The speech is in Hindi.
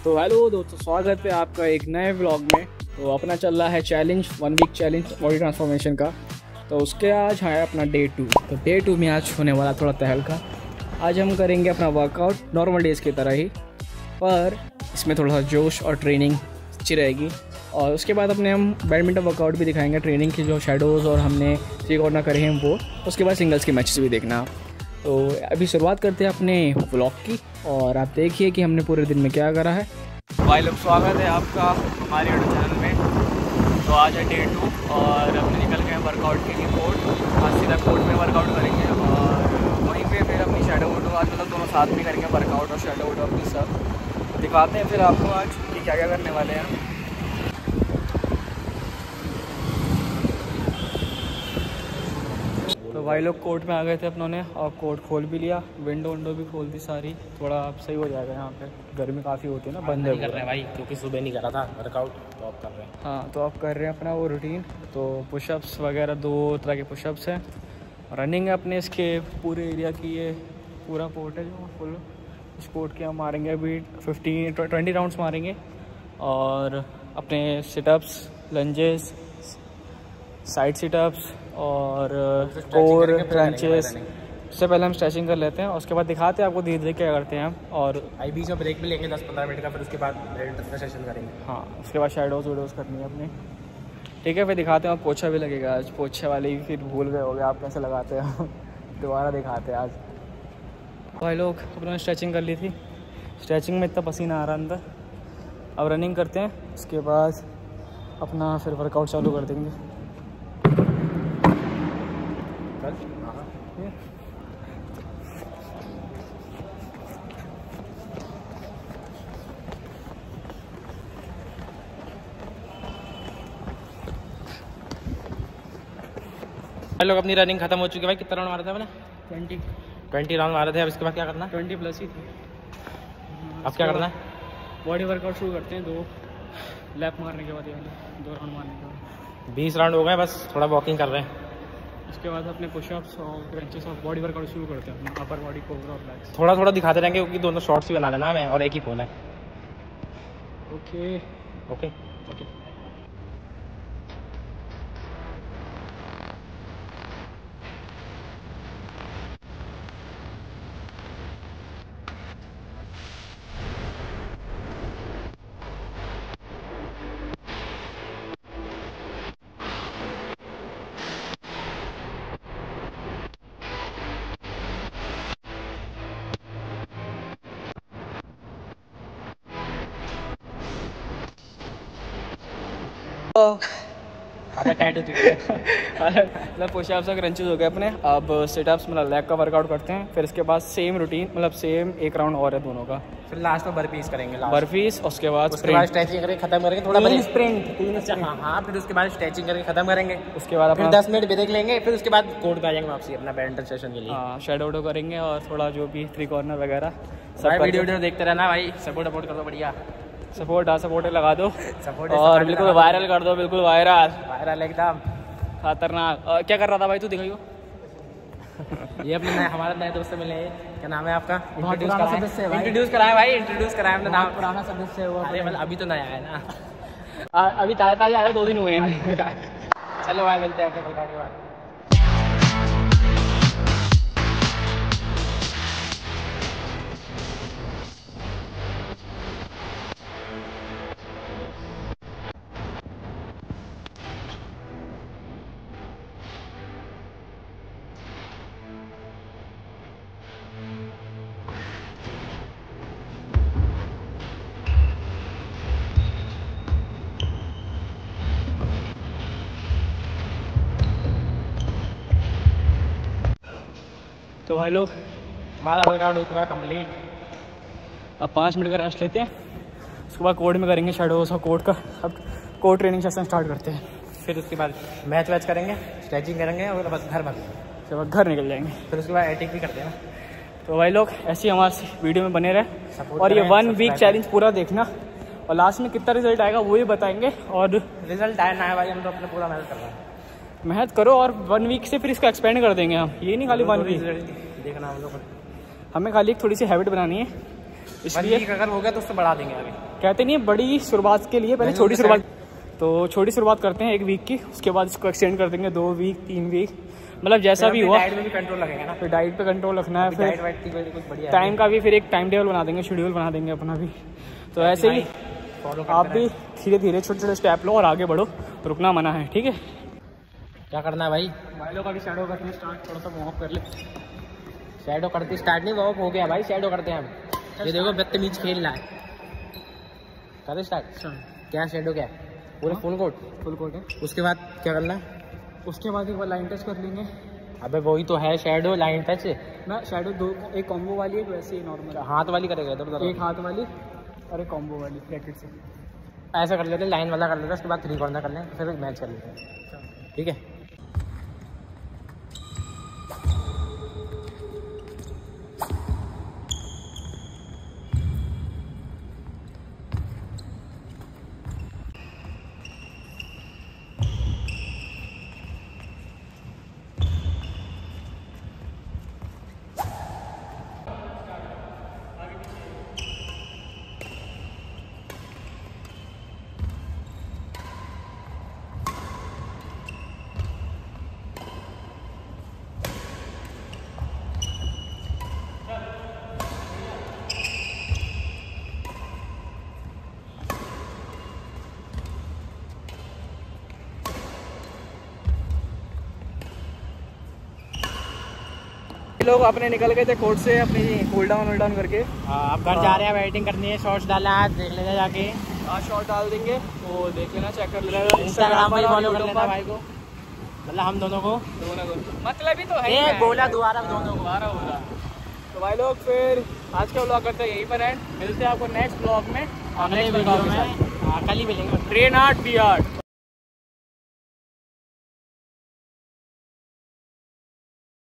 तो हेलो दोस्तों, स्वागत है आपका एक नए व्लॉग में। तो अपना चल रहा है challenge, 1 week challenge body transformation का। तो उसके आज है अपना डे 2। तो डे 2 में आज होने वाला थोड़ा तहलका। आज हम करेंगे अपना वर्कआउट नॉर्मल डेज़ की तरह ही, पर इसमें थोड़ा सा जोश और ट्रेनिंग अच्छी रहेगी। और उसके बाद अपने हम बैडमिंटन वर्कआउट भी दिखाएंगे, ट्रेनिंग की जो शेडोज़ और हमने 3 कॉर्नर करे हैं वो। उसके बाद सिंगल्स के मैचेस भी देखना। तो अभी शुरुआत करते हैं अपने व्लॉग की, और आप देखिए कि हमने पूरे दिन में क्या करा है। भाई लोग, स्वागत है आपका हमारे यूट्यूब चैनल में। तो आज है डे 2 और अपने निकल गए वर्कआउट के लिए कोर्ट। आज सीधा कोर्ट में वर्कआउट करेंगे और वहीं पे फिर अपनी शेडो वोडो आज मतलब दोनों साथ में करेंगे, वर्कआउट और शेडो वोडो अपनी सब। तो दिखाते हैं फिर आपको आज कि क्या क्या करने वाले हैं। तो भाई लोग कोर्ट में आ गए थे अपनों ने, और कोर्ट खोल भी लिया, विंडो भी खोल दी सारी। थोड़ा अब सही हो जाएगा, यहाँ पे गर्मी काफ़ी होती है ना। बंद नहीं कर रहे हैं भाई, क्योंकि सुबह नहीं करा था वर्कआउट, तो अब कर रहे हैं। हाँ, तो आप कर रहे हैं अपना वो रूटीन। तो पुशअप्स वगैरह 2 तरह के पुशअप्स हैं। रनिंग है अपने इसके पूरे एरिया की, ये पूरा कोर्ट है जो फुल। इस कोर्ट के हम मारेंगे अभी 20 राउंड्स मारेंगे। और अपने सिटअप्स, लंजेस, साइड सिटअप्स और कोर क्रंचेस। उससे पहले हम स्ट्रेचिंग कर लेते हैं, उसके बाद दिखाते हैं आपको धीरे धीरे क्या करते हैं हम। और भाई बीच में ब्रेक भी लेंगे 10-15 मिनट का, फिर उसके बाद बैडमिंटन सेशन करेंगे। हाँ, उसके बाद शेडोज़ वीडोज़ करनी है अपनी। ठीक है, फिर दिखाते हैं। पोछा भी लगेगा आज, पोछे वाले ही फिर भूल गए होगे आप कैसे लगाते हैं। दोबारा दिखाते हैं आज। भाई लोग, अपने स्ट्रेचिंग कर ली थी। स्ट्रेचिंग में इतना पसीना आ रहा अंदर। अब रनिंग करते हैं, उसके बाद अपना फिर वर्कआउट चालू कर देंगे। लोग अपनी रनिंग खत्म हो चुकी है भाई। कितना राउंड मारा था मैंने? 20 राउंड मारे थे। अब इसके बाद क्या करना है? 20 प्लस ही थे। अब क्या करना है? बॉडी वर्कआउट शुरू करते हैं। 2 लैप मारने के बाद, 2 राउंड मारने के बाद 20 राउंड हो गए, बस थोड़ा वॉकिंग कर रहे हैं। उसके बाद अपने पुशअप्स और क्रंचेस और बॉडी वर्कआउट शुरू करते हैं अपना, अपर बॉडी, कोर और बैक। थोड़ा थोड़ा दिखाते रहेंगे, क्योंकि दोनों शॉर्ट्स भी बना लेना है और एक ही फोन है। Okay okay okay. मतलब पुशअप्स और क्रंचेस हो गए अपने। अब सिटअप्स मतलब लेग का वर्कआउट करते हैं। फिर इसके बाद सेम रूटीन, मतलब सेम 1 राउंड और है दोनों का। फिर लास्ट में बर्पीस करेंगे। बर्पीस, उसके बाद स्ट्रेचिंग करके खत्म करेंगे। थोड़ा स्प्रिंट। हाँ, फिर उसके बाद स्ट्रेचिंग करके खत्म करेंगे। उसके बाद फिर 10 मिनट ब्रेक लेंगे। फिर उसके बाद कोर्ट पे आ जाएंगे वापसी अपना बैडमिंटन सेशन के लिए। हाँ, शेडो वोडो करेंगे और थोड़ा जो भी 3 कॉर्नर वगैरह सब। वीडियो देखते रहना भाई, सपोर्ट कर दो बढ़िया। सपोर्ट लगा दो, सपोर्ट और बिल्कुल वायरल कर दो, बिल्कुल वायरल एकदम खतरनाक। क्या कर रहा था भाई तू, दिखाइयो। ये अपने हमारा नए दोस्त से मिले। क्या नाम है आपका? इंट्रोड्यूस कराया भाई, इंट्रोड्यूस कराया हमने। नाम पुराना सदस्य हुआ। अभी तो नया है ना। अभी ताजा आया, 2 दिन हुए हैं। चलो भाई, मिलते हैं अपने प्रकार के बाद। तो भाई लोग, हमारा वर्कआउट हो चुका है कंप्लीट। अब 5 मिनट का रेस्ट लेते हैं। उसके बाद कोर्ट में करेंगे शेडोज और कोर्ट का। अब कोर्ट ट्रेनिंग सेशन स्टार्ट करते हैं। फिर उसके बाद मैच वैच करेंगे, स्ट्रेचिंग करेंगे और बस घर निकल जाएंगे। फिर उसके बाद एडिटिंग भी करते हैं। तो भाई लोग, ऐसे ही हमारे वीडियो में बने रहे, और ये 1 वीक चैलेंज पूरा देखना, और लास्ट में कितना रिजल्ट आएगा वो ही बताएंगे। और रिजल्ट आया ना है भाई, हम तो अपने पूरा मेहनत कर रहे हैं। मेहनत करो, और 1 वीक से फिर इसको एक्सपेंड कर देंगे हम। ये नहीं खाली 1 वीक देखना हम लोग, हमें खाली एक थोड़ी सी हैबिट बनानी है इसलिए अगर हो गया तो उससे बढ़ा देंगे आगे। कहते नहीं है बड़ी शुरुआत के लिए पहले छोटी शुरुआत, तो छोटी शुरुआत करते हैं 1 वीक की, उसके बाद इसको एक्सटेंड कर देंगे 2 वीक 3 वीक, मतलब जैसा भी हुआ। डाइट में भी कंट्रोल रखेंगा ना, फिर डाइट पे कंट्रोल रखना है, फिर कुछ बढ़िया टाइम का भी फिर एक टाइम टेबल बना देंगे, शेड्यूल बना देंगे अपना भी। तो ऐसे ही आप भी धीरे धीरे छोटे छोटे स्टेप लो और आगे बढ़ो, रुकना मना है, ठीक है। क्या करना है भाई? भाई लोग अभी शैडो करते हैं स्टार्ट, थोड़ा सा वार्म अप कर ले। शैडो करते स्टार्ट नहीं, वार्म अप हो गया भाई, शैडो करते हैं हम। ये देखो बदतमीज खेल रहा है, करते स्टार्ट। क्या शैडो क्या है? पूरा फुल कोट है। उसके बाद क्या करना है? उसके बाद एक बार लाइन टच कर लेंगे। अबे वही तो है शैडो, लाइन टच ना, शैडो 2, एक कॉम्बो वाली है, वैसे ही नॉर्मल हाथ वाली करेगा इधर, एक हाथ वाली और एक कॉम्बो वाली ब्रैकेट से। ऐसा कर लेते हैं, लाइन वाला कर लेते हैं, उसके बाद 3 कॉर्नर कर लें, फिर मैच कर लेते हैं, ठीक है। लोग अपने निकल गए थे कोर्ट से अपनी कूल डाउन करके। अब घर जा रहे हैं, बैटिंग करनी है, शॉट्स डालना है, देख लेना जाके। आज शॉट डाल देंगे, तो देख लेना, चेक कर लेना इंस्टाग्राम पर फॉलो कर लेना भाई को, मतलब हम दोनों को, मतलब ही तो है ये बोला दोबारा दोनों को। तो भाई लोग फिर आज का व्लॉग करते हैं यहीं पर एंड, मिलते हैं आपको नेक्स्ट व्लॉग में, अगले वीडियो में। कल ही मिलेंगे, ट्रेन 8 B8।